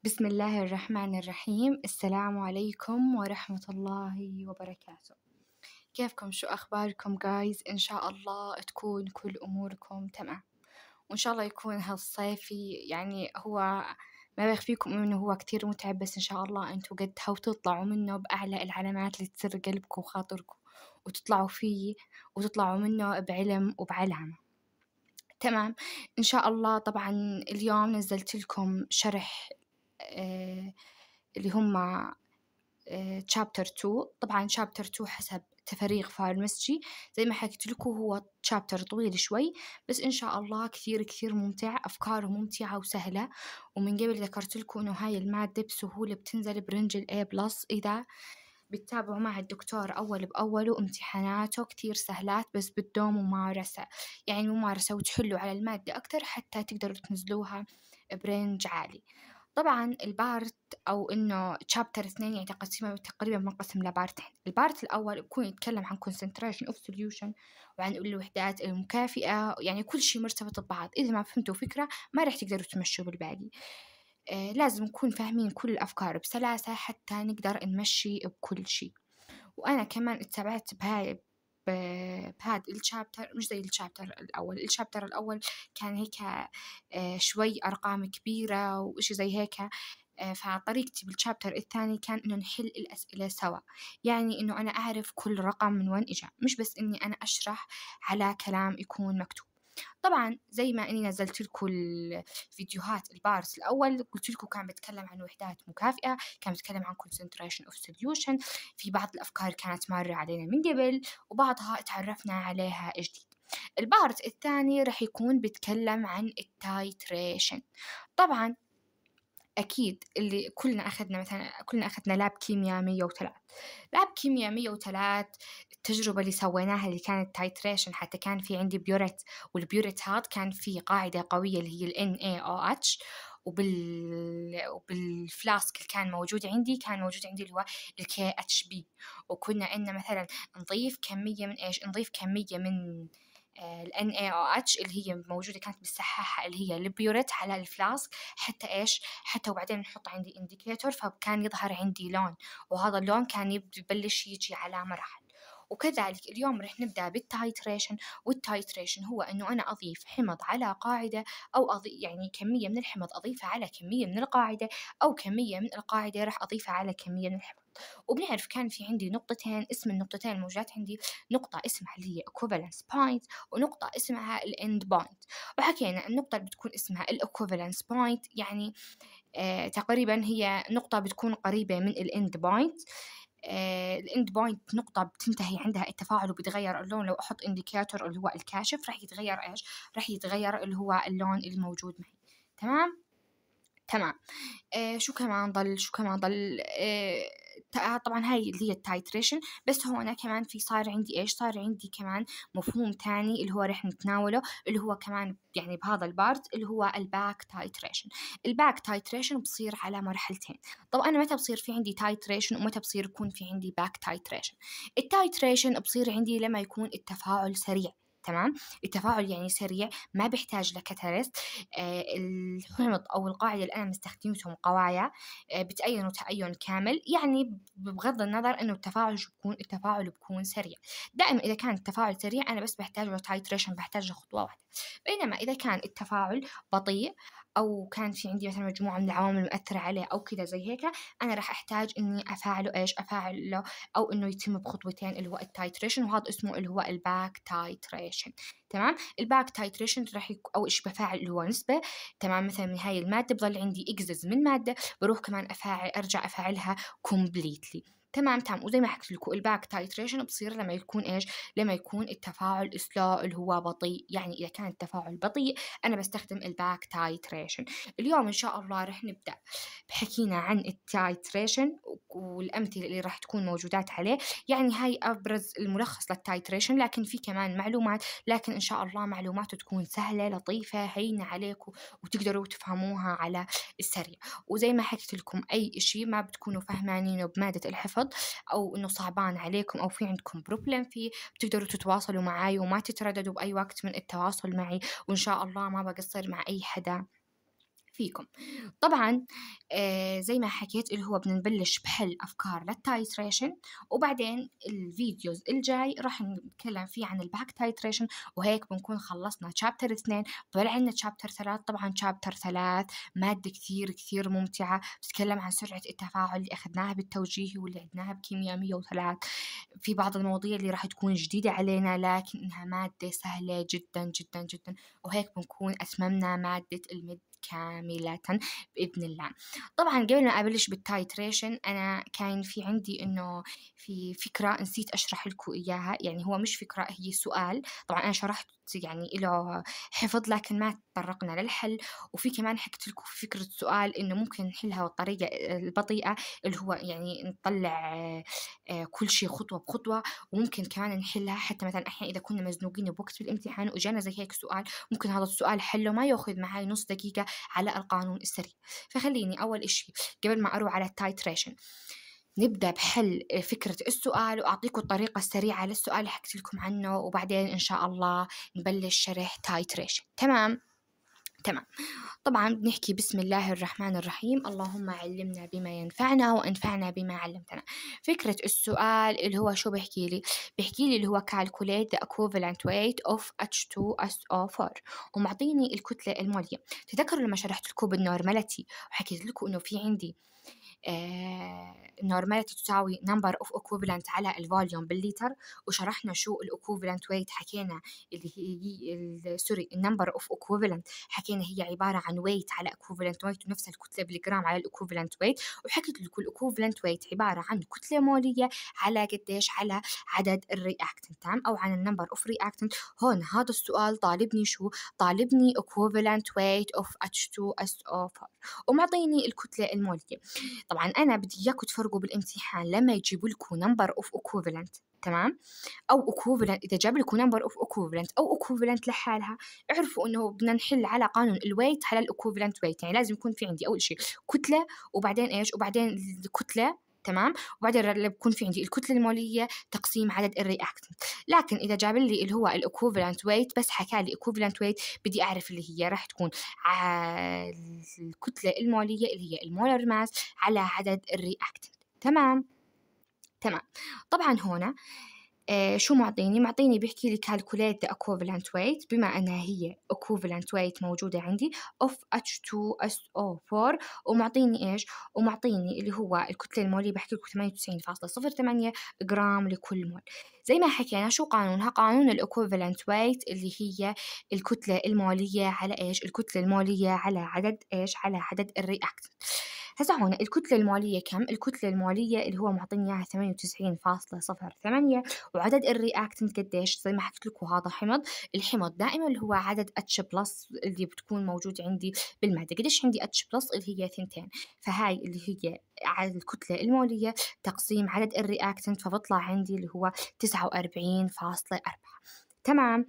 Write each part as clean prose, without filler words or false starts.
بسم الله الرحمن الرحيم. السلام عليكم ورحمة الله وبركاته. كيفكم؟ شو أخباركم جايز؟ إن شاء الله تكون كل أموركم تمام، وإن شاء الله يكون هالصيفي يعني هو ما بخفيكم إنه هو كتير متعب، بس إن شاء الله أنتوا قدها وتطلعوا منه بأعلى العلامات اللي تسر قلبكم وخاطركم، وتطلعوا فيه وتطلعوا منه بعلم وبعلامة. تمام إن شاء الله. طبعا اليوم نزلت لكم شرح آه اللي هم chapter 2. طبعا chapter 2 حسب تفريغ فارمسجي زي ما حكيت لكم هو chapter طويل شوي، بس إن شاء الله كثير كثير ممتع، أفكاره ممتعة وسهلة. ومن قبل ذكرت لكم إنه هاي المادة بسهولة بتنزل برنج ال A+ إذا بتتابعوا مع الدكتور أول بأول، وامتحاناته كتير سهلات بس بدهم ممارسة، يعني ممارسة وتحلوا على المادة أكتر حتى تقدروا تنزلوها برينج عالي. طبعا البارت أو إنه chapter 2 يعني تقريبا منقسم لبارتين. البارت الأول بكون يتكلم عن concentration of solution وعن الوحدات المكافئة، يعني كل شيء مرتبط ببعض. إذا ما فهمتوا فكرة ما راح تقدروا تمشوا بالباقي. لازم نكون فاهمين كل الأفكار بسلاسة حتى نقدر نمشي بكل شيء. وأنا كمان اتبعت بهذا الشابتر، مش زي الشابتر الأول. الشابتر الأول كان هيك شوي أرقام كبيرة وإشي زي هيك. فطريقتي بالشابتر الثاني كان إنه نحل الأسئلة سوا، يعني إنه أنا أعرف كل رقم من وين إجا، مش بس إني أنا أشرح على كلام يكون مكتوب. طبعا زي ما اني نزلت لكم الفيديوهات البارس الاول قلت لكم كان بيتكلم عن وحدات مكافئه، كان بيتكلم عن concentration of solution، في بعض الافكار كانت مارة علينا من قبل وبعضها تعرفنا عليها جديد. البارت الثاني رح يكون بيتكلم عن التايتريشن. طبعا أكيد اللي كلنا أخذنا، مثلا كلنا أخذنا لاب كيمياء 103. لاب كيمياء 103 التجربة اللي سويناها اللي كانت تايتريشن، حتى كان في عندي بيوريت، والبيوريت هذا كان في قاعدة قوية اللي هي ال NaOH، وبالفلاسك اللي كان موجود عندي اللي هو ال KHB. وكنا إن مثلا نضيف كمية من إيش، نضيف كمية من ال NaOH اللي هي موجودة كانت بالسحاحة اللي هي البيوريت على الفلاسك، حتى إيش، حتى وبعدين نحط عندي إنديكيتور فكان يظهر عندي لون، وهذا اللون كان يبلش يجي على مراحل. وكذلك اليوم رح نبدأ بالتايتريشن. والتايتريشن هو إنه أنا أضيف حمض على قاعدة، أو يعني كمية من الحمض أضيفها على كمية من القاعدة، أو كمية من القاعدة رح أضيفها على كمية من الحمض. وبنعرف كان في عندي نقطتين، اسم النقطتين الموجودات عندي نقطة اسمها اللي هي equivalence point، ونقطة اسمها ال end point. وحكينا النقطة اللي بتكون اسمها ال equivalence point يعني تقريبا هي نقطة بتكون قريبة من ال end point. الاند بوينت نقطة بتنتهي عندها التفاعل وبيتغير اللون. لو أحط إنديكاتور اللي هو الكاشف راح يتغير إيش، راح يتغير اللي هو اللون اللي موجود معي. تمام. شو كمان ضل طبعا هاي اللي هي التايتريشن. بس هون كمان في صار عندي إيش، صار عندي كمان مفهوم تاني اللي هو رح نتناوله، اللي هو كمان يعني بهذا البارت، اللي هو الباك تايتريشن. الباك تايتريشن بصير على مرحلتين. طب أنا متى بصير في عندي تايتريشن ومتى بصير يكون في عندي باك تايتريشن؟ التايتريشن بصير عندي لما يكون التفاعل سريع. تمام، التفاعل يعني سريع ما بيحتاج لكاتاليست. الحمض أو القاعدة اللي أنا مستخدمتهم قوايا بتأين تأين كامل، يعني بغض النظر إنه التفاعل بكون سريع. دائما إذا كان التفاعل سريع أنا بس بحتاج له تايتريشن، بحتاج له خطوة واحدة. بينما إذا كان التفاعل بطيء أو كان في عندي مثلا مجموعة من العوامل المؤثرة عليه أو كذا زي هيك، أنا راح أحتاج إني أفعله أو إنه يتم بخطوتين اللي هو التايتريشن، وهذا اسمه اللي هو الباك تايتريشن. تمام. الباك تايتريشن راح أول شيء بفاعل اللي هو نسبة. تمام، مثلا من هاي المادة بضل عندي إكزز من مادة، بروح كمان أرجع أفعلها كومبليتلي. تمام. وزي ما حكيت لكم الباك تايتريشن بصير لما يكون إيش، لما يكون التفاعل سلو اللي هو بطيء. يعني إذا كان التفاعل بطيء أنا بستخدم الباك تايتريشن. اليوم إن شاء الله رح نبدأ بحكينا عن التايتريشن والأمثلة اللي راح تكون موجودات عليه. يعني هاي أبرز الملخص للتايتريشن، لكن في كمان معلومات، لكن إن شاء الله معلوماته تكون سهلة لطيفة هينة عليكم وتقدروا تفهموها على السريع. وزي ما حكيت لكم أي إشي ما بتكونوا فهمانينه بمادة الحفظ أو إنه صعبان عليكم أو في عندكم بروبلم فيه، بتقدروا تتواصلوا معي وما تترددوا بأي وقت من التواصل معي، وإن شاء الله ما بقصر مع أي حدا فيكم. طبعًا زي ما حكيت اللي هو بدنا نبلّش بحل أفكار للtitration، وبعدين الفيديوز الجاي راح نتكلّم فيه عن الback titration، وهيك بنكون خلّصنا chapter 2. ضل عندنا chapter 3. طبعًا chapter 3 مادة كثير، كثير ممتعة، بتتكلّم عن سرعة التفاعل اللي أخدناها بالتوجيهي واللي عدناها بكيميا 103. في بعض المواضيع اللي راح تكون جديدة علينا لكنها مادة سهلة جدًا، جدًا، جدًا، وهيك بنكون أتممنا مادة الmid كاملةً بإذن الله. طبعًا قبل ما أبلش بالtitration أنا كان في عندي إنه في فكرة نسيت أشرح لكم إياها، يعني هو مش فكرة، هي سؤال. طبعًا أنا شرحت يعني إله حفظ لكن ما تطرقنا للحل. وفي كمان حكيت لكم في فكرة سؤال إنه ممكن نحلها بالطريقة البطيئة، اللي هو يعني نطلّع كل شي خطوة بخطوة، وممكن كمان نحلها حتى مثلًا أحيانًا إذا كنا مزنوقين بوقت بالامتحان وإجانا زي هيك سؤال، ممكن هذا السؤال حله ما ياخذ معي نص دقيقة على القانون السريع. فخليني أول إشي قبل ما أروح على الtitration نبدأ بحل فكرة السؤال، وأعطيكم الطريقة السريعة للسؤال اللي حكيت لكم عنه، وبعدين إن شاء الله نبلش شرح titration. تمام؟ تمام. طبعًا بنحكي بسم الله الرحمن الرحيم، اللهم علمنا بما ينفعنا وانفعنا بما علمتنا. فكرة السؤال اللي هو شو بيحكي لي؟ بيحكي لي اللي هو calculate the equivalent weight of H2SO4، ومعطيني الكتلة المولية. تذكروا لما شرحت لكم بالنورماليتي وحكيت لكم إنه في عندي normality تساوي number of equivalent على الفوليوم بالليتر، وشرحنا شو equivalent weight، حكينا اللي هي سوري number of equivalent، حكينا هي عبارة عن weight على equivalent weight، ونفس الكتلة بالجرام على equivalent weight. وحكيت لكم equivalent weight عبارة عن كتلة مولية على قديش، على عدد الرياكتنت، تمام، أو عن النمبر of reactant. هون هذا السؤال طالبني شو؟ طالبني equivalent weight of H2SO4 ومعطيني الكتلة المولية. طبعًا أنا بدي إياكم تفرقوا بالامتحان لمّا يجيبوا لكم number of equivalent، تمام، أو equivalent. إذا جاب لكم number of equivalent أو equivalent لحالها، اعرفوا إنه بدنا نحل على قانون الweight على الequivalent weight. يعني لازم يكون في عندي أول شي كتلة، وبعدين إيش؟ وبعدين الكتلة، تمام، وبعدين بكون في عندي الكتلة المولية تقسيم عدد الreactant. لكن إذا جاب لي اللي هو الequivalent weight بس حكى لي equivalent weight، بدي أعرف اللي هي راح تكون الكتلة المولية اللي هي الmolar mass على عدد الreactant. تمام. تمام. طبعًا هنا شو معطيني؟ معطيني بيحكي لي calculate the equivalent weight، بما أنها هي equivalent weight موجودة عندي of H2SO4، ومعطيني إيش؟ ومعطيني اللي هو الكتلة المولية بحكي لكم 98.08 جرام لكل مول. زي ما حكينا شو قانونها؟ قانون equivalent weight اللي هي الكتلة المولية على إيش؟ الكتلة المولية على عدد إيش؟ على عدد الرياكتنت. هسا هون الكتلة المولية كم؟ الكتلة المولية اللي هو معطيني إياها 98.08، وعدد الرياكتنت قديش؟ زي ما حكيت لكم هذا حمض. الحمض دائما اللي هو عدد H بلس اللي بتكون موجود عندي بالمادة. قديش عندي H بلس؟ اللي هي 2. فهاي اللي هي عدد الكتلة المولية تقسيم عدد الرياكتنت، فبطلع عندي اللي هو 49.4. تمام.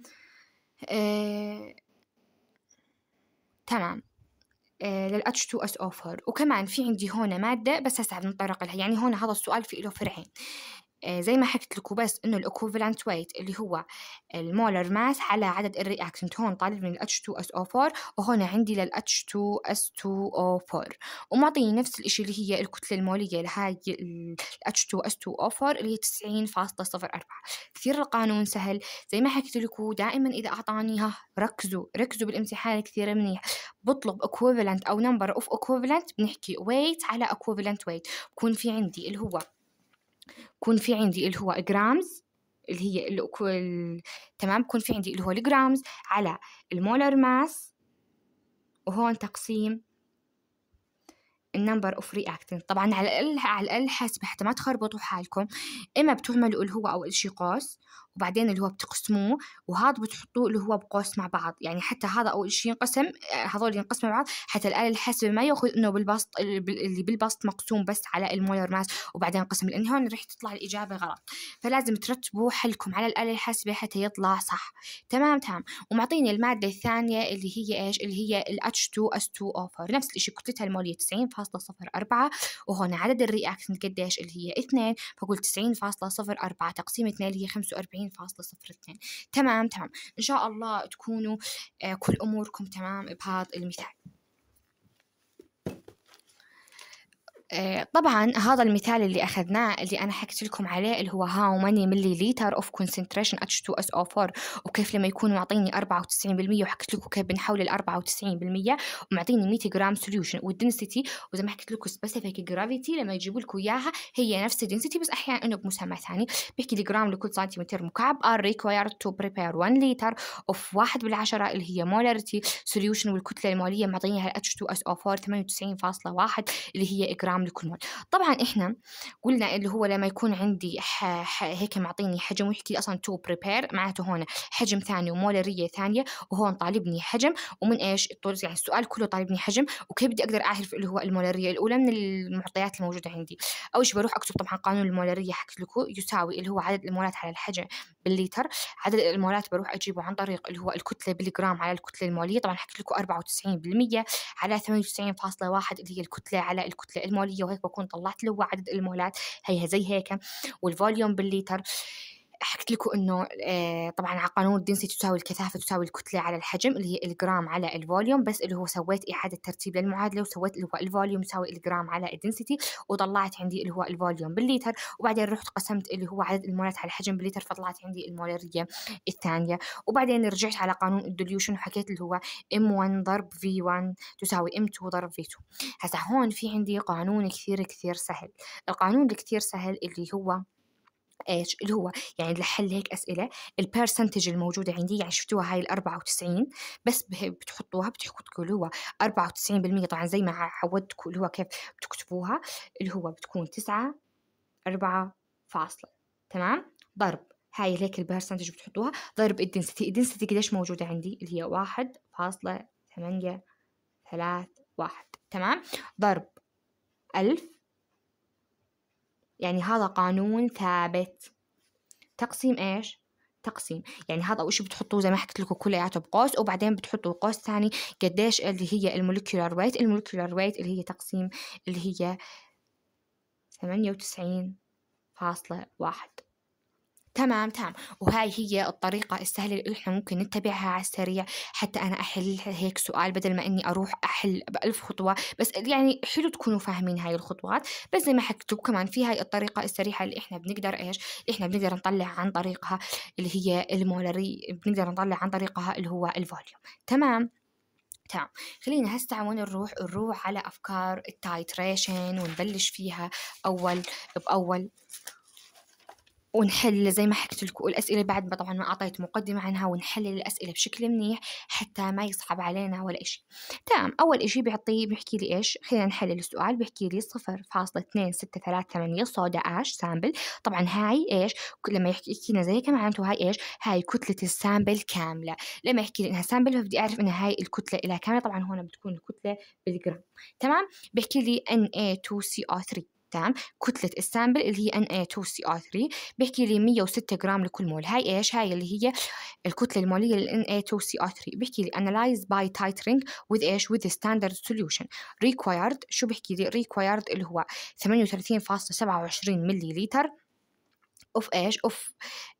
تمام. لل H2SO4. وكمان في عندي هون مادة بس هسه بنتطرق لها. يعني هون هذا السؤال في له فرعين. زي ما حكيت لكم بس إنه الequivalent weight اللي هو الmolar mass على عدد الreactant. هون طالبني ال H2SO4 وهون عندي لل H2S2O4، ومعطيني نفس الإشي اللي هي الكتلة المولية لهاي ال H2S2O4 اللي هي 90.04. كثير القانون سهل. زي ما حكيت لكم دائما إذا أعطاني ركزوا بالامتحان كثير منيح. بطلب equivalent أو number of equivalent بنحكي weight على equivalent weight. بكون في عندي اللي هو جرامز اللي هي تمام. بكون في عندي اللي هو الجرامز على المولر ماس، وهون تقسيم النمبر اوف رياكتنت. طبعا على الأقل حاسبة حتى ما تخربطوا حالكم. إما بتعملوا اللي هو أول شي قوس، وبعدين اللي هو بتقسموه، وهذا بتحطوه اللي هو بقوس مع بعض. يعني حتى هذا أول شي ينقسم، هذول ينقسموا مع بعض، حتى الآلة الحاسبة ما يأخذ إنه بالبسط اللي بالبسط مقسوم بس على المولر ماس وبعدين قسم، لأن هون رح تطلع الإجابة غلط. فلازم ترتبوا حلكم على الآلة الحاسبة حتى يطلع صح. تمام. ومعطيني المادة الثانية اللي هي إيش؟ اللي هي ال H2S2O4. نفس الشيء كتلتها المولية 90.04، وهون عدد الرياكتنت قديش؟ اللي هي 2. فقلت 90.04 تقسيم 2 اللي هي 45.02. تمام. إن شاء الله تكونوا كل أموركم تمام بهذا المثال. طبعا هذا المثال اللي أخذناه اللي أنا حكيت لكم عليه اللي هو how many milliliter of concentration H2SO4 وكيف لما يكون معطيني 94% وحكيت لكم كيف بنحول ال 94% ومعطيني 100 جرام solution والدنسيتي وزي ما حكيت لكم specific gravity لما يجيبوا لكم إياها هي نفس الدنسيتي بس أحيانا إنه بمسمى ثاني. بيحكي لي جرام لكل سنتيمتر مكعب are required to prepare 1 liter of 1/10 اللي هي molarity solution والكتلة المولية معطينيها H2SO4 98.1 اللي هي جرام لكل مول. طبعا احنا قلنا اللي هو لما يكون عندي هيك معطيني حجم ويحكي لي اصلا تو بريبير معناته هون حجم ثاني ومولاريه ثانيه وهون طالبني حجم ومن ايش يعني السؤال كله طالبني حجم وكيف بدي اقدر اعرف اللي هو المولاريه الاولى من المعطيات الموجوده عندي. اول شيء بروح اكتب طبعا قانون المولاريه حكيت لكم يساوي اللي هو عدد المولات على الحجم بالليتر. عدد المولات بروح اجيبه عن طريق اللي هو الكتله بالجرام على الكتله الموليه. طبعا حكيت لكم 94% على 98.1 اللي هي الكتله على الكتله الموليه وهيك بكون طلعت له عدد المولات هيها زي هيك. والفوليوم بالليتر حكيت لكم انه طبعا على قانون الدنسيتي تساوي الكثافه تساوي الكتله على الحجم اللي هي الجرام على الفوليوم بس اللي هو سويت اعاده ترتيب للمعادله وسويت اللي هو الفوليوم يساوي الجرام على الدنسيتي وطلعت عندي اللي هو الفوليوم بالليتر وبعدين رحت قسمت اللي هو عدد المولات على الحجم بالليتر فطلعت عندي المولاريه الثانيه. وبعدين رجعت على قانون الديليوشن وحكيت اللي هو M1 ضرب V1 تساوي M2 ضرب V2. هسا هون في عندي قانون كثير سهل. القانون اللي كثير سهل اللي هو ايش اللي هو يعني لحل هيك اسئله البرسنتج الموجوده عندي يعني شفتوها هاي ال 94 بس بتحطوها بتحطوا اللي هو 94% طبعا زي ما عودتكم اللي هو كيف بتكتبوها اللي هو بتكون 9 4 فاصلة تمام ضرب هاي هيك البرسنتج بتحطوها ضرب الدنسيتي قديش موجوده عندي اللي هي 1.831 تمام ضرب 1000 يعني هذا قانون ثابت. تقسيم ايش؟ تقسيم يعني هذا أول شيء بتحطوه زي ما حكيت لكم كلياته بقوس وبعدين بتحطوا قوس ثاني قديش اللي هي المولكيولار ويت. المولكيولار ويت اللي هي تقسيم اللي هي 98.1 تمام. وهاي هي الطريقة السهلة اللي احنا ممكن نتبعها على السريع حتى أنا أحل هيك سؤال بدل ما إني أروح أحل ب1000 خطوة. بس يعني حلو تكونوا فاهمين هاي الخطوات بس زي ما حكيت لكم كمان في هاي الطريقة السريعة اللي احنا بنقدر ايش احنا بنقدر نطلع عن طريقها اللي هي المولاري بنقدر نطلع عن طريقها اللي هو الفوليوم. تمام. خلينا هسه وين نروح على أفكار التايتريشن ونبلش فيها أول بأول ونحل زي ما حكيت لكم الأسئلة بعد ما طبعا ما أعطيت مقدمة عنها ونحلل الأسئلة بشكل منيح حتى ما يصعب علينا ولا إشي. تمام. أول إشي بيحكي لي إيش خلينا نحلل السؤال. بيحكي لي 0.2638 صودا آش سامبل. طبعا هاي إيش لما يحكي لنا زي كمان معناته هاي إيش هاي كتلة السامبل كاملة. لما يحكي لي إنها سامبل فبدي أعرف إنها هاي الكتلة إلها كاملة. طبعا هون بتكون الكتلة بالجرام. تمام. بيحكي لي Na2CO3 تمام. كتلة السامبل اللي هي Na2CO3 بيحكي لي 106 جرام لكل مول. هاي إيش هاي اللي هي الكتلة المولية لل Na2CO3. بيحكي لي analyze by titering with إيش with the standard solution required. شو بيحكي لي required اللي هو 38.27 مليلتر اوف ايش اوف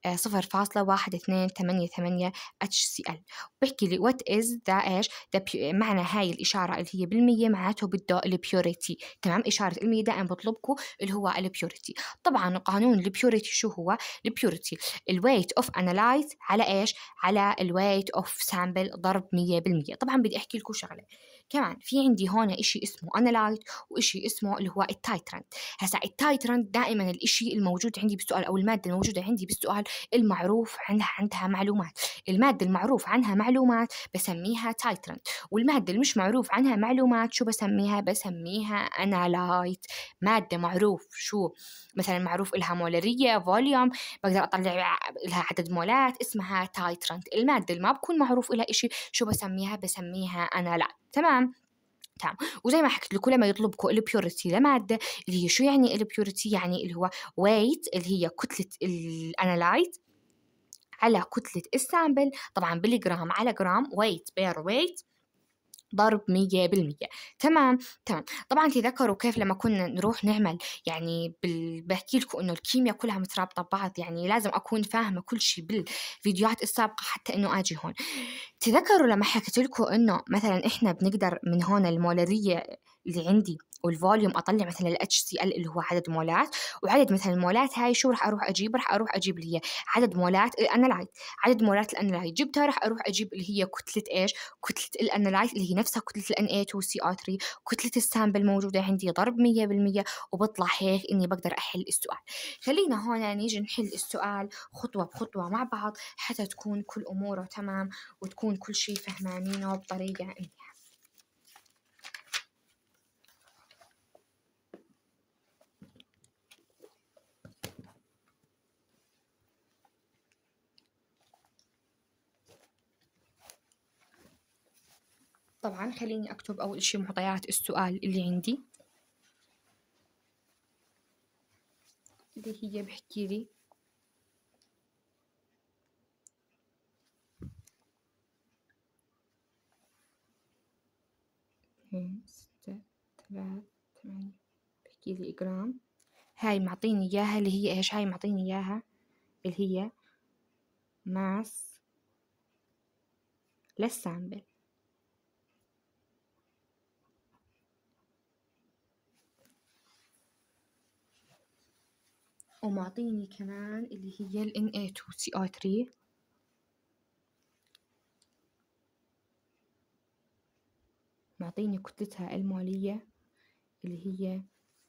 0.1288 HCl. بحكي لي what is the ايش معنى هاي الإشارة اللي هي بالمية معناته بده البيوريتي. تمام. إشارة المية دائما بطلبكم اللي هو البيوريتي. طبعا قانون البيوريتي شو هو؟ البيوريتي الويت اوف انالايز على ايش على الويت اوف سامبل ضرب 100%. طبعا بدي احكي لكم شغله كمان في عندي هون إشي اسمه انالايت وإشي اسمه اللي هو التايترنت. هسا التايترنت دائما الإشي الموجود عندي بالسؤال او المادة الموجودة عندي بالسؤال المعروف عندها معلومات. المادة المعروف عنها معلومات بسميها تايترنت والمادة اللي مش معروف عنها معلومات شو بسميها انالايت. مادة معروف شو مثلا معروف إلها مولارية فوليوم بقدر أطلع لها عدد مولات اسمها تايترنت. المادة اللي ما بكون معروف إلها إشي شو بسميها انالايت. تمام. وزي ما حكيت لكم لما يطلبكم البيوريتي لمادة اللي هي شو يعني البيوريتي يعني اللي هو ويت اللي هي كتلة الانالايت على كتلة السامبل طبعا بالجرام على جرام ويت بير ويت ضرب 100%. تمام. طبعا تذكروا كيف لما كنا نروح نعمل يعني بحكي لكم انه الكيمياء كلها مترابطه ببعض يعني لازم اكون فاهمه كل شيء بالفيديوهات السابقه حتى انه اجي هون. تذكروا لما حكيت لكم انه مثلا احنا بنقدر من هون المولاريه اللي عندي والفوليوم أطلع مثلا ال HCl اللي هو عدد مولات، وعدد مثلا المولات هاي شو راح أروح أجيب اللي هي عدد مولات الأنالايت. عدد مولات الأنالايت جبتها، راح أروح أجيب اللي هي كتلة إيش؟ كتلة الأنالايت اللي هي نفسها كتلة ال Na2CO3، كتلة السامبل موجودة عندي ضرب 100%، وبطلع هيك إني بقدر أحل السؤال. خلينا هون نيجي نحل السؤال خطوة بخطوة مع بعض حتى تكون كل أموره تمام، وتكون كل شيء فهمانينه بطريقة منيحة. طبعا خليني أكتب أول شيء معطيات السؤال اللي عندي، اللي هي بحكي لي ستة 3 8، بحكي لي جرام. هاي معطيني إياها اللي هي إيش؟ هاي معطيني إياها اللي هي ماس للسامبل. ومعطيني كمان اللي هي ال Na2CO3 معطيني كتلتها المولية اللي هي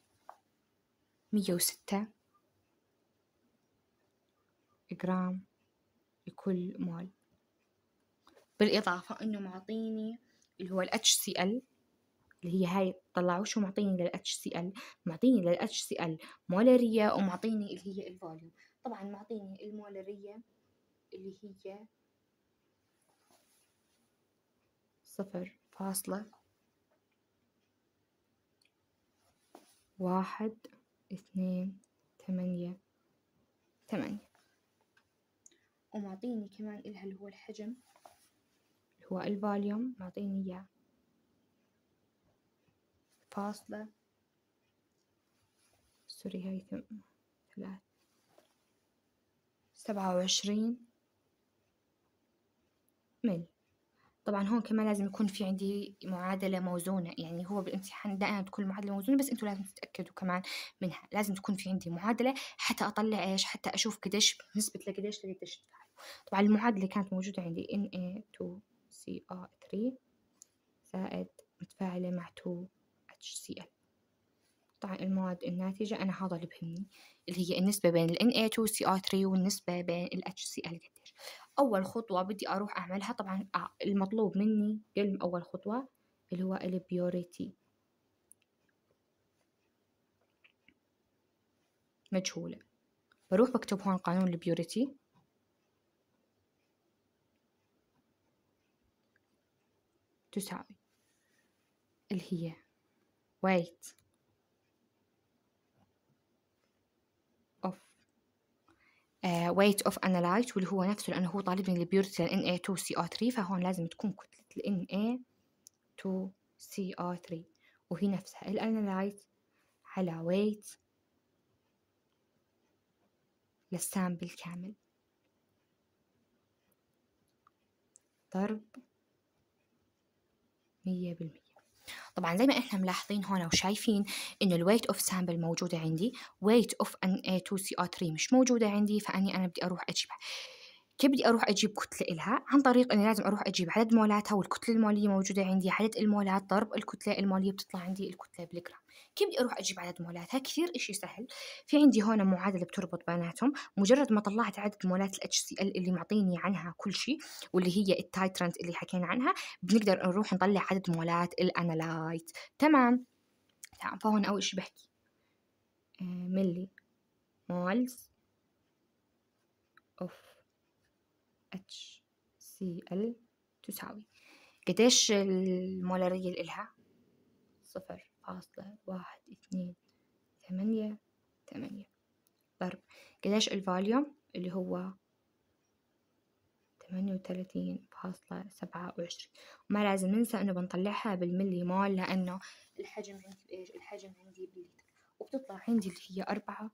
106 جرام لكل مول. بالإضافة إنه معطيني اللي هو ال HCl اللي هي هاي، طلعوا شو معطيني لل HCl؟ معطيني لل HCl مولارية، ومعطيني اللي هي الفوليوم. طبعا معطيني المولارية اللي هي 0.128، ومعطيني كمان إلها اللي هو الحجم اللي هو الفوليوم، معطيني إياه 27 مل. طبعا هون كمان لازم يكون في عندي معادلة موزونة، يعني هو بالامتحان دائما تكون المعادلة موزونة، بس انتم لازم تتأكدوا كمان منها. لازم تكون في عندي معادلة حتى أطلع إيش؟ حتى أشوف قديش نسبة لقديش تفاعل. طبعا المعادلة كانت موجودة عندي Na2CO3 زائد متفاعلة مع 2HCl. طبعا المواد الناتجة أنا هذا اللي بهمني، اللي هي النسبة بين ال Na2CO3 والنسبة بين ال HCl قديش. أول خطوة بدي أروح أعملها طبعا المطلوب مني قبل أول خطوة اللي هو البيوريتي مجهولة. بروح بكتب هون قانون البيوريتي، تساوي اللي هي weight of weight of analyte، واللي هو نفسه لأنه هو طالبني البيوريتي لل Na2CO3، فهون لازم تكون كتلة ال Na2CO3 وهي نفسها الانالايت على weight للسامبل كامل ضرب 100%. طبعا زي ما احنا ملاحظين هون وشايفين انه الويت اوف سامبل موجوده عندي، ويت اوف Na2CO3 مش موجوده عندي، فاني بدي اروح اجيبها. كيف بدي اروح اجيب كتله إلها؟ عن طريق اني لازم اروح اجيب عدد مولاتها، والكتله الموليه موجوده عندي، عدد المولات ضرب الكتله الموليه بتطلع عندي الكتله بالجرام. كيف بدي اروح اجيب عدد مولاتها؟ كثير اشي سهل. في عندي هون معادله بتربط بيناتهم، مجرد ما طلعت عدد مولات ال HCl اللي معطيني عنها كل شيء، واللي هي التايترنت اللي حكينا عنها، بنقدر نروح نطلع عدد مولات الانالايت. تمام. فهون اول شيء بحكي ملي مولز اوف HCl تساوي قديش المولارية اللي إلها؟ 0.128 ضرب قديش الفوليوم اللي هو 38.27. وما لازم ننسى إنه بنطلعها بالملي مول، لأنه الحجم عندي بإيش؟ الحجم عندي باللتر، وبتطلع عندي اللي هي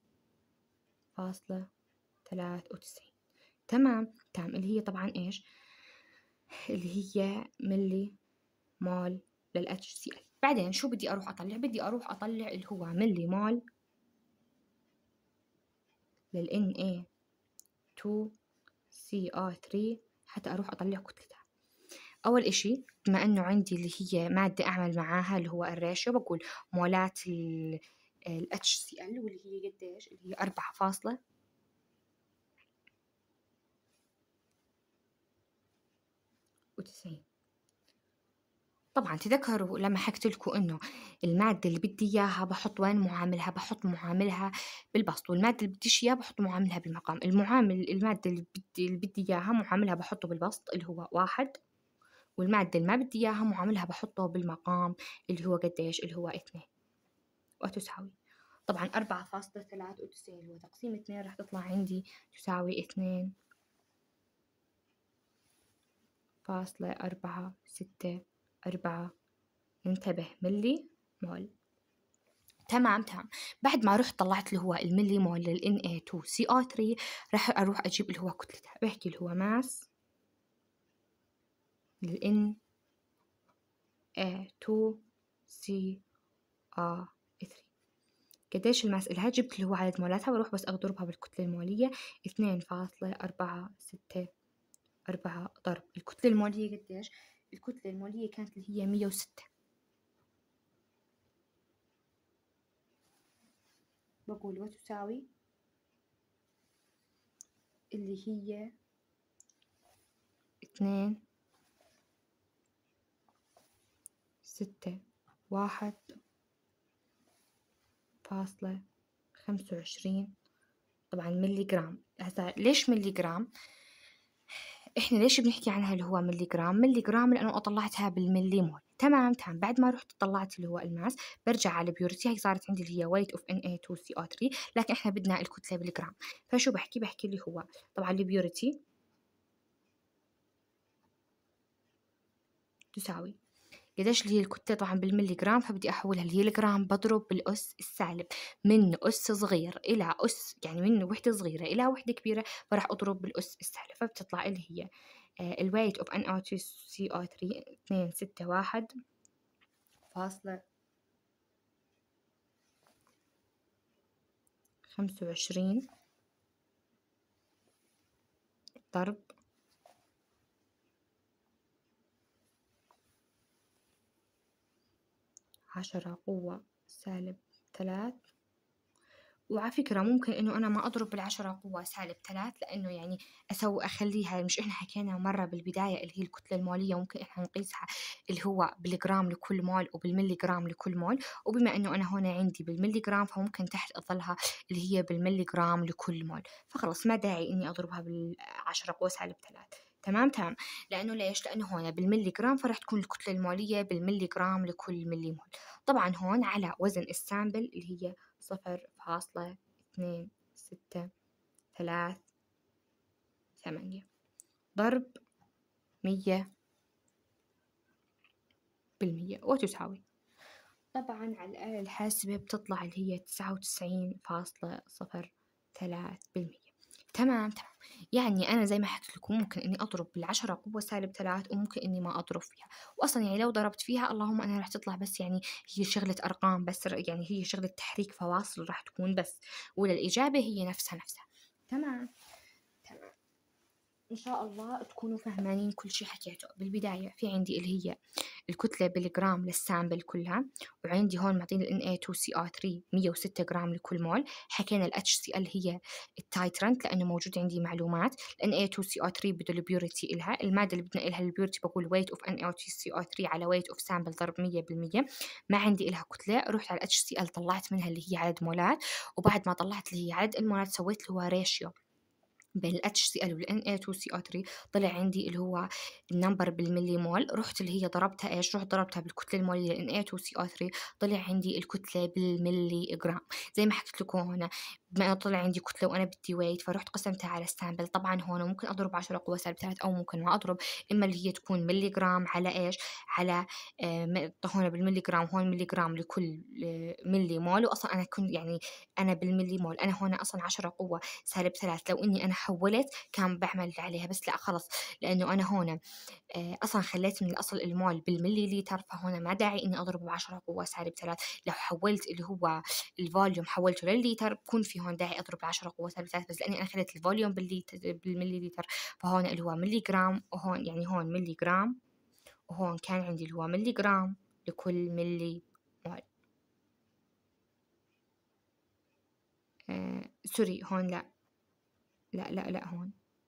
4.93. تمام اللي هي طبعا إيش؟ اللي هي ملي مول لل HCl. بعدين شو بدي أروح أطلع؟ بدي أروح أطلع اللي هو ملي مول لل Na2CO3 حتى أروح أطلع كتلتها. أول إشي بما إنه عندي اللي هي مادة أعمل معاها اللي هو الراشيو، بقول مولات ال HCl واللي هي قديش؟ اللي هي 4.90. طبعا تذكروا لما حكيت لكم إنه المادة اللي بدي إياها بحط وين معاملها؟ بحط معاملها بالبسط، والمادة اللي بديش إياها بحط معاملها بالمقام. المادة اللي بدي إياها معاملها بحطه بالبسط اللي هو 1، والمادة اللي ما بدي إياها معاملها بحطه بالمقام اللي هو قديش؟ اللي هو 2، وتساوي طبعا 4.93 اللي هو تقسيم 2 راح تطلع عندي تساوي 2.464. انتبه، ملي مول. تمام. بعد ما رحت طلعت اللي هو الملي مول لل Na2CO3 راح أروح أجيب اللي هو كتلتها، بحكي اللي هو ماس لل Na2CO3 قديش الماس إلها؟ جبت اللي هو عدد مولاتها، بروح بس أضربها بالكتلة المولية 2.464 ضرب الكتلة المولية قديش؟ الكتلة المولية كانت اللي هي 106، بقول وتساوي اللي هي 2.61.25 طبعا ملي جرام. هسا ليش ملي جرام؟ احنا ليش بنحكي عنها اللي هو ملي جرام؟ ملي جرام لانه طلعتها بالملي مول. تمام. بعد ما رحت طلعت اللي هو الماس برجع على البيورتي، هي صارت عندي اللي هي weight of Na2CO3، لكن احنا بدنا الكتله بالجرام. فشو بحكي اللي هو طبعا البيورتي تساوي قديش اللي هي الكتلة طبعا بالملي جرام، فبدي أحولها اللي هي الجرام بضرب بالأس السالب، من أس صغير إلى أس، يعني من وحدة صغيرة إلى وحدة كبيرة فراح أضرب بالأس السالب، فبتطلع اللي هي الويت اوف NaOH2CO3 261.25 ضرب 10⁻³ وعلى فكرة ممكن إنه أنا ما أضرب بال10⁻³ لأنه يعني أخليها، مش إحنا حكينا مرة بالبداية اللي هي الكتلة المولية ممكن إحنا نقيسها اللي هو بالجرام لكل مول وبالملي جرام لكل مول، وبما إنه أنا هون عندي بالملي جرام فممكن تحت أظلها اللي هي بالملي جرام لكل مول، فخلص ما داعي إني أضربها بال10⁻³. تمام. لأنه ليش؟ لأنه هون بالملي جرام فرح تكون الكتلة المولية بالملي جرام لكل ملي مول. طبعا هون على وزن السامبل اللي هي 0.2638 ضرب 100% وتساوي طبعا على الآلة الحاسبة بتطلع اللي هي 99.03%. تمام. يعني أنا زي ما حكيت لكم ممكن إني أضرب بال10⁻³ وممكن إني ما أضرب فيها، وأصلا يعني لو ضربت فيها اللهم أنا راح تطلع بس يعني هي شغلة أرقام بس، يعني هي شغلة تحريك فواصل راح تكون بس، ولا الإجابة هي نفسها. تمام. إن شاء الله تكونوا فهمانين كل شيء حكيته. بالبداية في عندي اللي هي الكتلة بالجرام للسامبل كلها، وعندي هون معطيني ال Na2CO3 106 جرام لكل مول. حكينا ال HCl هي التايترنت لأنه موجود عندي معلومات. ال Na2CO3 بده البيورتي إلها، المادة اللي بدنا إلها البيورتي بقول weight of NaOH2CO3 على weight of sample ضرب 100%. ما عندي إلها كتلة، رحت على ال HCl طلعت منها اللي هي عدد مولات، وبعد ما طلعت اللي هي عدد المولات سويت اللي هو ريشيو بين ال HCl وال Na2CO3 طلع عندي اللي هو النمبر بالملي مول. رحت اللي هي ضربتها إيش؟ رحت ضربتها بالكتلة المولية لل Na2CO3 طلع عندي الكتلة بالملي جرام. زي ما حكيت لكم هنا بما إنه طلع عندي كتلة وأنا بدي ويت، فرُحت قسمتها على السامبل. طبعًا هون ممكن أضرب 10 قوة سالب 3 أو ممكن ما أضرب، إما اللي هي تكون مليجرام على إيش، على هون بالمليجرام، هون مليجرام لكل ملي مول، وأصلًا أنا كنت يعني أنا بالملي مول، أنا هون أصلًا 10 قوة سالب 3، لو إني أنا حوّلت كان باعمل عليها، بس لأ خلص، لإنه أنا هون أصلًا خلّيت من الأصل المول بالمليليتر، فهون ما داعي إني أضربه ب10 قوة سالب 3. لو حوّلت اللي هو الفوليوم حوّلته للليتر بكون في هون داعي أضرب 10 قوة سالب 3، بس لإني أنا خليت الفوليوم بالمليليتر، فهون اللي هو مليجرام، وهون يعني هون مليجرام، وهون كان عندي اللي هو مليجرام لكل ملي مول. سوري هون لأ، لأ هون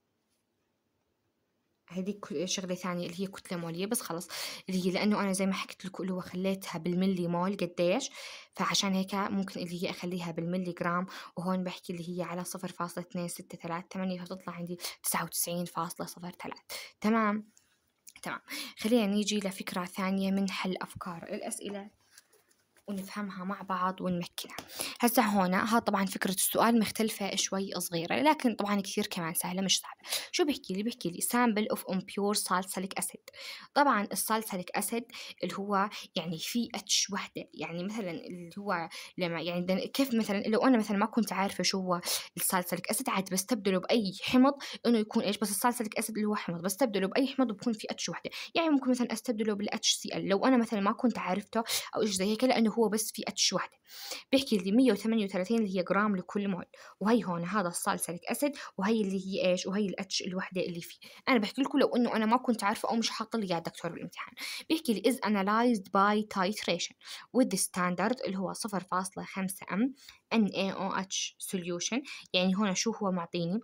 هذيك شغلة ثانية اللي هي كتلة مولية، بس خلص اللي هي لأنه أنا زي ما حكيت لكم اللي هو خليتها بالملي مول قديش، فعشان هيك ممكن اللي هي أخليها بالملي جرام، وهون بحكي اللي هي على 0.2638، فتطلع عندي 99.03. تمام. تمام. خلينا نيجي لفكرة ثانية من حل أفكار الأسئلة ونفهمها مع بعض ونمكنها. هسا هون ها طبعا فكرة السؤال مختلفة شوي صغيرة، لكن طبعا كثير كمان سهلة مش صعبة. شو بيحكي لي؟ بيحكي لي sample of impure salicylic acid. طبعا السالسيليك أسيد اللي هو يعني في اتش وحدة، يعني مثلا اللي هو لما يعني كيف مثلا لو أنا مثلا ما كنت عارفة شو هو السالسيليك أسيد، عاد بستبدله بأي حمض إنه يكون إيش، بس السالسيليك أسيد اللي هو حمض بستبدله بأي حمض بكون في اتش وحدة. يعني ممكن مثلا أستبدله بالاتش سي ال لو أنا مثلا ما كنت عارفته أو إيش زي هيك، لأنه هو بس في اتش وحدة. بيحكي لي 138 اللي هي جرام لكل مول، وهي هون هذا السالسيليك اسيد، وهي اللي هي ايش، وهي الاتش الوحده اللي فيه. انا بحكي لكم لو انه انا ما كنت عارفه او مش حاطه لي اياه الدكتور بالامتحان. بيحكي لي is analyzed by titration with the standard اللي هو 0.5 m NaOH solution. يعني هون شو هو معطيني؟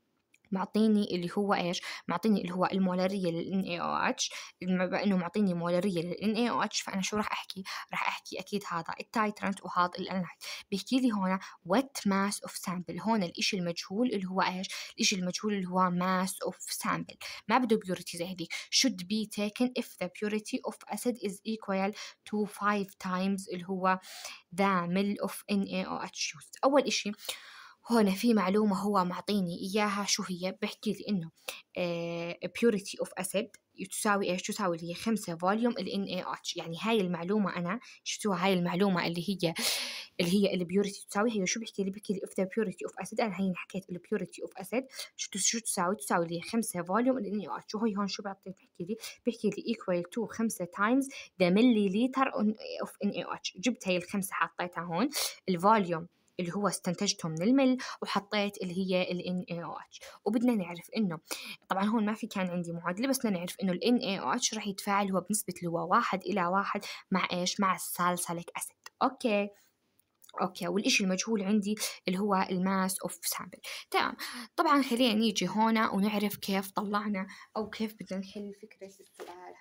معطيني اللي هو ايش، معطيني اللي هو المولاريه لل NaOH. بما انه معطيني مولاريه لل NaOH، فانا شو راح احكي؟ راح احكي اكيد هذا التايترنت وهذا الانلايت. بيحكي لي هون wet mass of sample، هون الاشي المجهول اللي هو ايش، الاشي المجهول اللي هو mass of sample، ما بده purity زي هذيك. should be taken if the purity of acid is equal to 5 times اللي هو the mil of NaOH used. اول اشي هون في معلومة هو معطيني إياها، شو هي؟ بحكي لي إنه purity of acid تساوي إيش؟ تساوي اللي هي 5 فوليوم ال NaOH. يعني هاي المعلومة أنا شو هاي المعلومة اللي هي البيوريتي تساوي هي شو بحكي لي؟ بحكي لي if the purity of acid، أنا هي حكيت البيوريتي of acid شو تساوي؟ تساوي اللي هي 5 فوليوم ال NaOH. وهي هون شو بيعطي؟ بحكي لي equal to 5 times the milliliter of NaOH. جبت هي الخمسة حطيتها هون، الفوليوم اللي هو استنتجته من المل، وحطيت اللي هي ال NaOH. وبدنا نعرف إنه طبعا هون ما في كان عندي معادلة، بس بدنا نعرف إنه ال NaOH رح يتفاعل هو بنسبة اللي هو 1:1 مع إيش؟ مع السالسيليك أسيد. أوكي. اوكي. والإشي المجهول عندي اللي هو الماس اوف سامبل. تمام. طبعا خلينا نيجي هنا ونعرف كيف طلعنا او كيف بدنا نحل فكرة السؤال.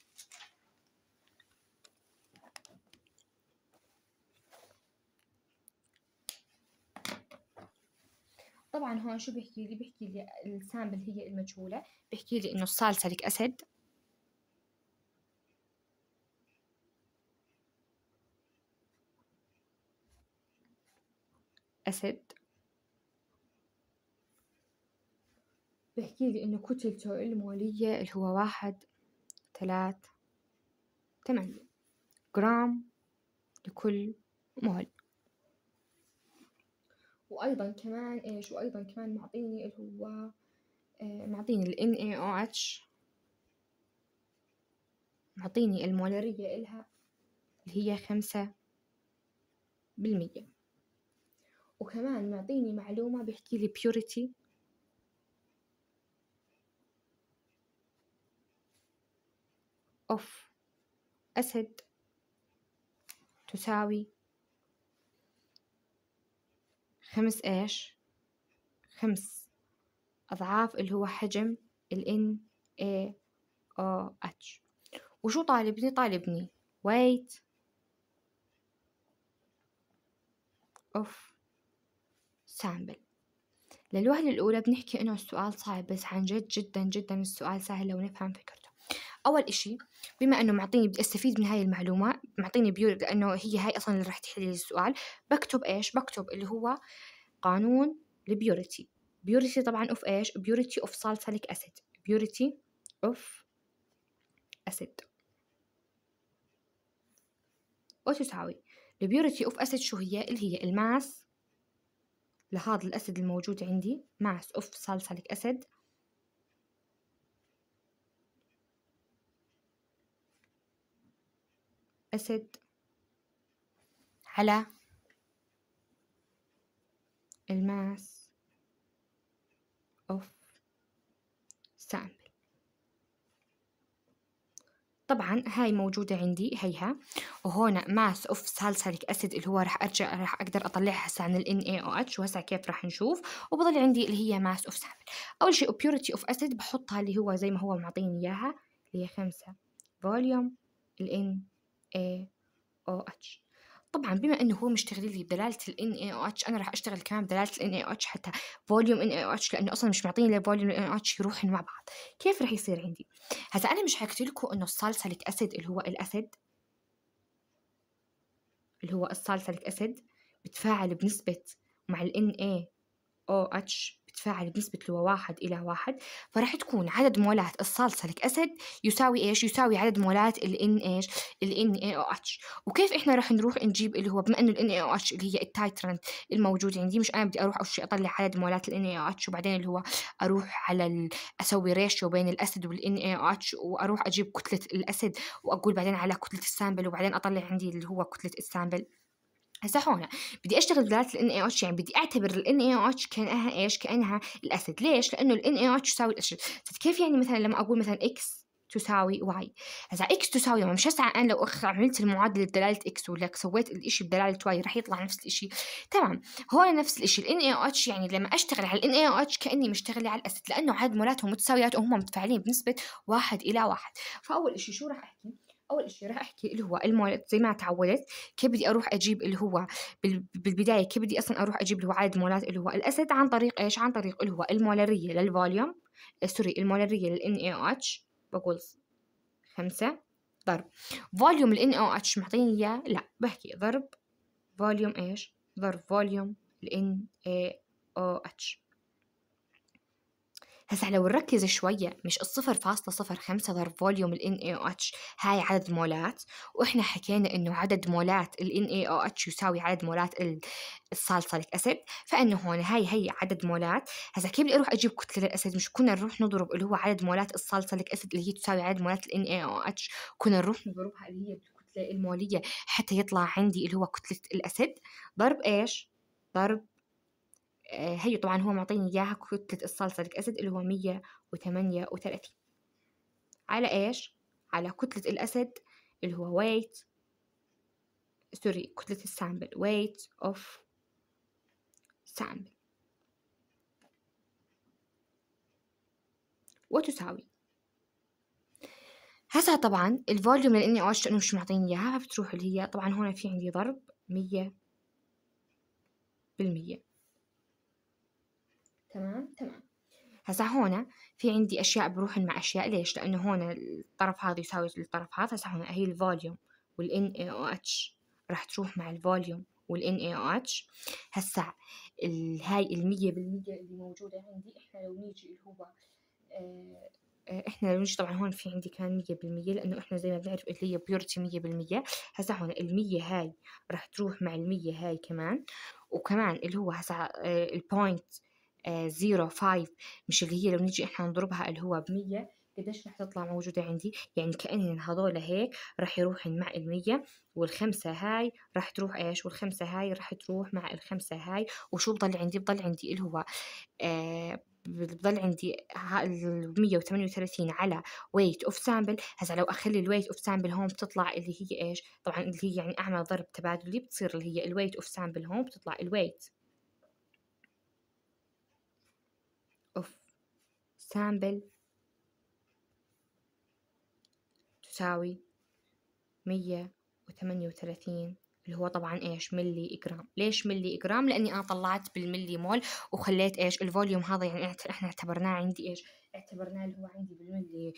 طبعا هون شو بيحكي لي؟ بيحكي لي السامبل هي المجهولة، بيحكي لي انه السالسيليك اسيد بحكي لي إنه كتلته المولية اللي هو 1.38 جرام لكل مول. وأيضا كمان إيش، وأيضا كمان معطيني اللي هو معطيني ال NaOH، معطيني المولارية إلها اللي هي 5%. وكمان معطيني معلومة بيحكي لي purity of acid تساوي 5 أضعاف اللي هو حجم ال NaOH. وشو طالبني؟ طالبني weight of sample. للوهلة الأولى بنحكي إنه السؤال صعب، بس عن جد جدا جدا السؤال سهل لو نفهم فكرته. أول إشي بما إنه معطيني بدي أستفيد من هاي المعلومة، معطيني بيور لأنه هي هاي أصلا اللي راح تحل لي السؤال. بكتب إيش؟ بكتب اللي هو قانون البيوريتي. بيوريتي طبعا اوف ايش؟ بيوريتي اوف سالسيليك اسيد. بيوريتي اوف اسيد وتساوي البيوريتي اوف اسيد شو هي؟ اللي هي الماس لهذا الاسيد الموجود عندي، ماس اوف سالسيليك اسيد على الماس اوف سامبل. طبعا هاي موجودة عندي هيها، وهون ماس اوف سالسيليك اسيد اللي هو راح اقدر اطلعها هسه عن ال NaOH، وهسه كيف راح نشوف. وبضل عندي اللي هي ماس اوف سامبل. اول شيء purity اوف اسيد بحطها اللي هو زي ما هو معطيني اياها، اللي هي 5 فوليوم ال NaOH. طبعا بما انه هو مشتغل لي بدلاله ال NaOH، انا راح اشتغل كمان بدلاله ال NaOH حتى فوليوم NaOH، لانه اصلا مش معطيني لا فوليوم NaOH يروحن مع بعض. كيف راح يصير عندي؟ هسا انا مش حكيت لكم انه السالسيليك اسيد اللي هو الاسيد، اللي هو السالسيليك اسيد بتفاعل بنسبه مع ال NaOH، بتفاعل بنسبة اللي هو 1:1، فراح تكون عدد مولات السالسيليك أسيد يساوي إيش؟ يساوي عدد مولات إيش؟ NaOH. وكيف إحنا راح نروح نجيب اللي هو، بما إنه NaOH اللي هي التايترنت الموجود عندي، مش أنا بدي أروح أول شيء أطلع عدد مولات NaOH وبعدين اللي هو أروح على أسوي ريشيو بين الأسيد NaOH وأروح أجيب كتلة الأسيد وأقول بعدين على كتلة السامبل وبعدين أطلع عندي اللي هو كتلة السامبل. هسا هون بدي اشتغل بدالة ال NaOH، يعني بدي اعتبر ال NaOH كانها ايش؟ كانها الاسيد. ليش؟ لانه ال NaOH يساوي الاسيد. كيف يعني مثلا لما اقول مثلا x تساوي y، هسا x تساوي، مش هسا انا لو عملت المعادله بدلاله x ولا سويت الاشي بدلاله y راح يطلع نفس الاشي. تمام، هون نفس الاشي ال NaOH، يعني لما اشتغل على ال NaOH كاني مشتغله على الاسيد، لانه عدد مولاتهم متساويات وهم متفاعلين بنسبه 1:1. فاول اشي شو راح احكي؟ اول اشي راح احكي اللي هو المولات زي ما تعودت. كيف بدي اروح اجيب اللي هو بالبدايه، كيف بدي اصلا اروح اجيب اللي هو عدد مولات اللي هو الاسيد؟ عن طريق ايش؟ عن طريق اللي هو المولاريه للفوليوم، سوري المولاريه لل NaOH. بقول 5 ضرب فوليوم ال NaOH معطيني اياه، لا بحكي ضرب فوليوم ايش؟ ضرب فوليوم ال NaOH. هسا لو نركز شوية، مش 0.05 ضرب فوليوم ال NaOH هاي عدد مولات، وإحنا حكينا إنه عدد مولات ال NaOH يساوي عدد مولات السالسيليك أسيد، فإنه هون هي عدد مولات. هسا كيف بدي أروح أجيب كتلة الأسيد؟ مش كنا نروح نضرب اللي هو عدد مولات السالسيليك أسيد اللي هي تساوي عدد مولات ال NaOH، كنا نروح نضربها اللي هي بالكتلة المولية حتى يطلع عندي اللي هو كتلة الأسيد. ضرب إيش؟ ضرب هي طبعا هو معطيني إياها كتلة السالسيليك أسيد اللي هو 138 على إيش؟ على كتلة الأسيد اللي هو weight، سوري كتلة السامبل weight of sample، وتساوي. هسا طبعا الفوليوم لأني أوش لأنه مش معطيني إياها، فبتروح اللي هي طبعا هون في عندي ضرب 100%. تمام. هسا هون في عندي أشياء بروحن مع أشياء. ليش؟ لأنه هون الطرف هذا يساوي الطرف هذا. هسا هون هي الفوليوم وال NaOH راح تروح مع الفوليوم وال NaOH. هسا هاي 100% اللي موجودة عندي، إحنا لو نيجي اللي هو إحنا لو نيجي طبعا هون في عندي كان 100%، لأنه إحنا زي ما بنعرف اللي هي بيورتي 100%. هسا هون 100 هاي راح تروح مع 100 هاي كمان، وكمان اللي هو هسا البوينت 0.5، مش اللي هي لو نيجي احنا نضربها اللي هو ب100 قديش رح تطلع موجودة عندي؟ يعني كأنهن هذول هيك رح يروحن مع 100، والخمسة هاي رح تروح ايش؟ والخمسة هاي رح تروح مع الخمسة هاي. وشو بضل عندي؟ بضل عندي اللي هو بضل عندي 138 على weight of sample. هسا لو اخلي الويت اوف سامبل هون بتطلع اللي هي ايش؟ طبعا اللي هي يعني اعمل ضرب تبادلي، بتصير اللي هي الويت اوف سامبل هون بتطلع الويت of sample تساوي 138 اللي هو طبعا ايش؟ ملي جرام. ليش ملي جرام؟ لاني انا طلعت بالملي مول وخليت ايش؟ الفوليوم هذا يعني احنا اعتبرناه عندي ايش؟ اعتبرناه اللي هو عندي بالملي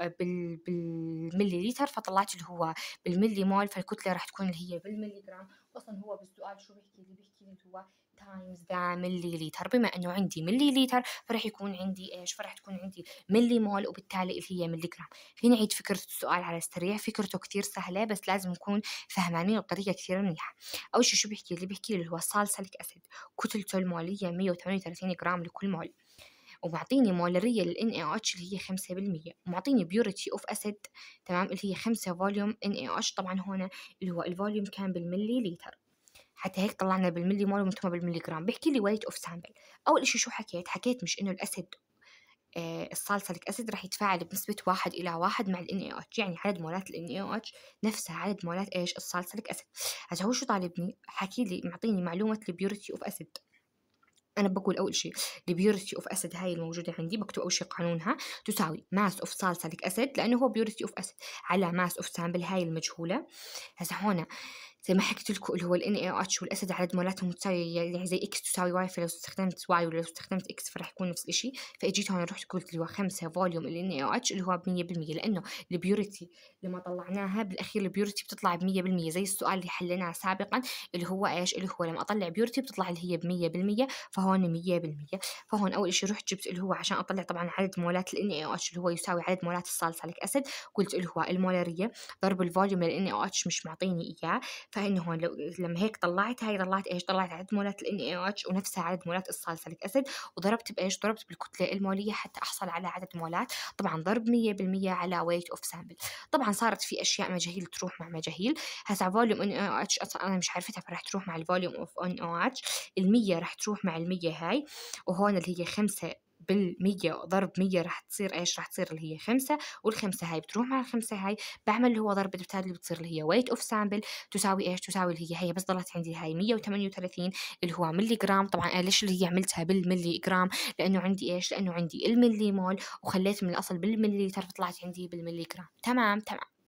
بالملي لتر، فطلعت اللي هو بالملي مول، فالكتلة راح تكون اللي هي بالملي جرام. أصلا هو بالسؤال شو بيحكي لي؟ بيحكي لي اللي هو تايمز ذا ملي لتر، بما انه عندي ملي لتر فراح يكون عندي ايش؟ فراح تكون عندي ملي مول، وبالتالي اللي هي ملي جرام. في نعيد فكرة السؤال على السريع، فكرته كتير سهلة بس لازم نكون فهمانين بطريقة كتير منيحة. أول شو بيحكي لي؟ بيحكي لي اللي هو السالسيليك أسيد كتلته المولية 138 جرام لكل مول، ومعطيني مولرية لل NaOH اللي هي 5%، ومعطيني بيوريتي اوف اسيد تمام اللي هي 5 فوليوم NaOH. طبعا هون اللي هو الفوليوم كان بالملي لتر، حتى هيك طلعنا بالملي مول ثم بالملي جرام. بيحكي لي ويت اوف سامبل. اول شيء شو حكيت؟ مش انه الاسيد السالسيليك اسيد راح يتفاعل بنسبة 1:1 مع ال NaOH، يعني عدد مولات ال NaOH نفسها عدد مولات ايش؟ السالسيليك اسيد. هسا هو شو طالبني؟ حكي لي معطيني معلومة البيوريتي اوف اسيد. أنا بقول أول شيء البيوريتي أوف أسيد هاي الموجودة عندي، بكتب أول شيء قانونها تساوي ماس أوف سالسيليك أسيد لأنه هو بيوريتي أوف أسيد على ماس أوف سامبل هاي المجهولة. هسا هون زي ما حكيت لكم اللي هو ال NaOH والأسيد عدد مولاتهم متساوية، يعني زي إكس تساوي واي، فلو استخدمت واي ولو استخدمت إكس فراح يكون نفس الشيء. فإجيت هون رحت قلت اللي هو 5 فوليوم ال NaOH اللي هو ب100%، لأنه البيوريتي لما طلعناها بالأخير البيوريتي بتطلع ب100%، زي السؤال اللي حليناه سابقا اللي هو إيش؟ اللي هو لما أطلع بيوريتي بتطلع اللي هي ب100%، فهون 100%. فهون أول شيء رحت جبت اللي هو عشان أطلع طبعا عدد مولات ال NaOH اللي هو يساوي عدد مولات السالسيليك أسيد، قلت اللي هو المولارية ضرب الفوليوم لل NaOH مش معطيني إياه. فإنه هون لما هيك طلعت هاي طلعت إيش؟ طلعت عدد مولات ال NaOH ونفسها عدد مولات السالسيليك أسيد، وضربت بإيش؟ ضربت بالكتلة المولية حتى أحصل على عدد مولات. طبعا ضرب 100% على weight of sample. طبعا صارت في أشياء مجاهيل تروح مع مجاهيل. هسا فوليوم NaOH أصلا أنا مش عارفتها فراح تروح مع الفوليوم of NaOH، المية راح تروح مع المية هاي، وهون اللي هي 5% ضرب 100 راح تصير إيش؟ راح تصير اللي هي 5، والخمسة هاي بتروح مع الخمسة هاي، بعمل اللي هو ضرب بالتالي اللي بتصير اللي هي weight of sample تساوي إيش؟ تساوي اللي هي بس ضلت عندي هاي 138 اللي هو ملي جرام. طبعا أنا ليش اللي هي عملتها بالملي جرام؟ لأنه عندي إيش؟ لأنه عندي الملي مول وخليت من الأصل بالملي لتر، طلعت عندي بالملي جرام. تمام.